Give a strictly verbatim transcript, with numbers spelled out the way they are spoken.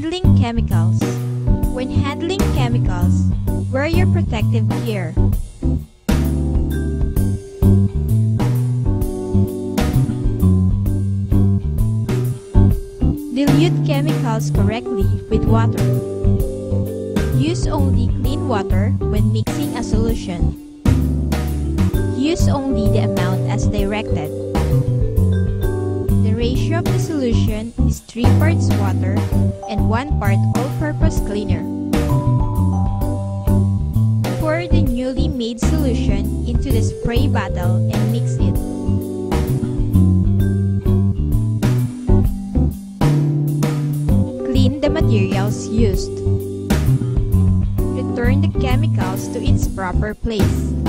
Handling chemicals. When handling chemicals, wear your protective gear. Dilute chemicals correctly with water. Use only clean water when mixing a solution. Use only the amount as directed. The ratio of the solution is three parts water and one part all-purpose cleaner. Pour the newly made solution into the spray bottle and mix it. Clean the materials used. Return the chemicals to its proper place.